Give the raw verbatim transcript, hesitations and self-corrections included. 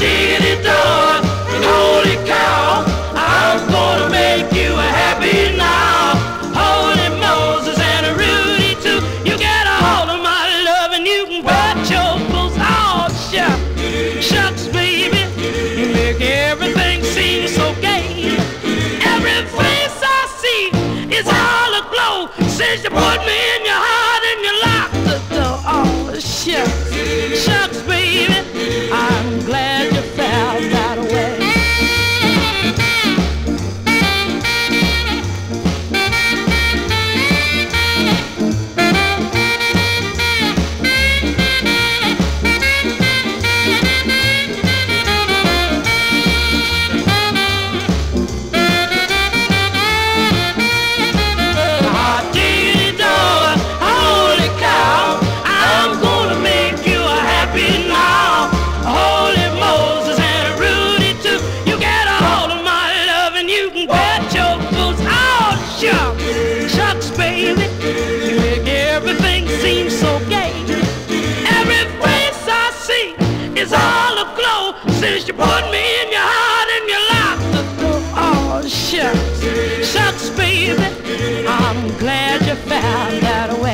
diggity dog, holy cow, I'm gonna make you happy now. Holy Moses and Rudy too, you get all of my love and you can bet your boots. Oh, shucks, shucks, baby, you make everything seem so gay. Every face I see is all aglow since you put me in your heart and you locked the door. Oh, shucks, shucks, baby, I'm glad you found that way. Shucks, baby, you make everything seem so gay. Every face I see is all aglow since you put me in your heart and you locked the door. Oh, shucks, shucks, baby, I'm glad you found that way.